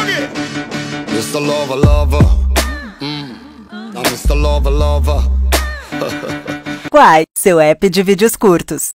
Mr. Lover Lover. I'm Mr. Lover Lover. Quai, seu app de vídeos curtos.